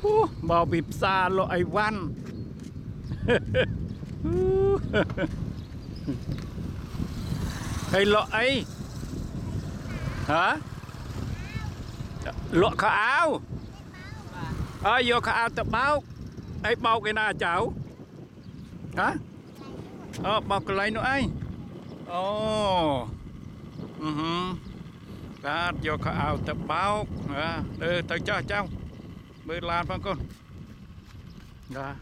mau pizza lo Iwan hay lo ấy hả lo khá áo vô khá áo tập báo ấy bao cái nào cháu hả bao cái lấy nữa ấy đã vô khá áo tập báo đưa tới cho cháu bơi lan phải con đó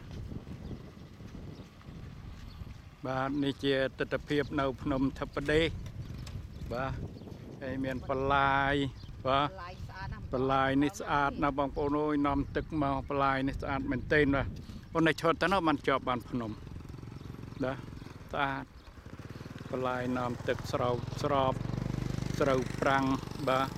bàนี่ជាទស្សនភាពនៅភ្នំថបដេបាទហើយមានបលាយបាទបលាយនេះស្អាតណាស់បងប្អូនអើយនាំទឹកមកបលាយនេះស្អាតមែនទែនបាទអូននេះឈរទៅនោះបានជាប់បានភ្នំណាស្អាតបលាយនាំទឹកស្រោបស្របស្រូវប្រាំងបាទ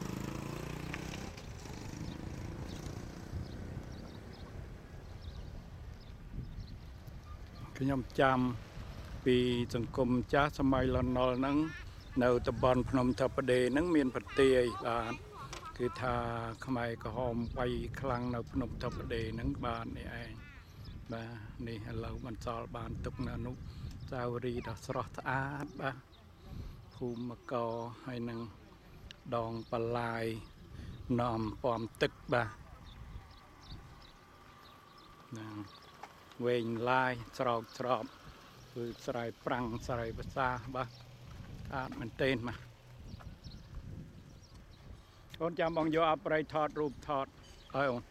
ខ្ញុំចាំពីសង្គមចាស់សម័យលន់នល់ហ្នឹងនៅតំបន់ភ្នំថបដេហ្នឹងមានប្រទាយបាទគឺថាខ្មែរក្រហមវាយខ្លាំងនៅភ្នំថបដេហ្នឹងបាទនេះឯងបាទនេះឥឡូវបន្សល់បានទុកនៅនោះសាវរីដ៏ស្រស់ស្អាតបាទភូមិកោហើយនឹងដងបលាយនាំពំទឹកបាទហ្នឹងវែងឡាយស្រោបស្រោបគឺស្រ័យប្រាំងស្រ័យភាសាបាទស្អាតមែនទែនមកអូនចាំបងយកអប្រ័យថតរូបថតឲ្យអូន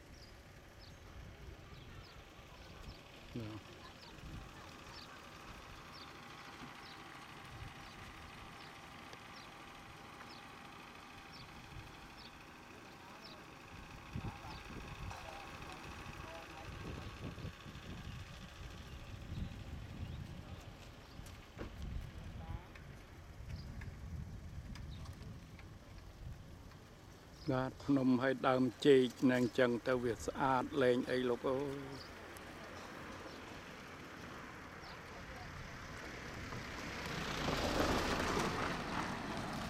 បាទភ្នំឲ្យដើមចេកនឹងចឹងទៅវាស្អាតលែងអីលោកអើយ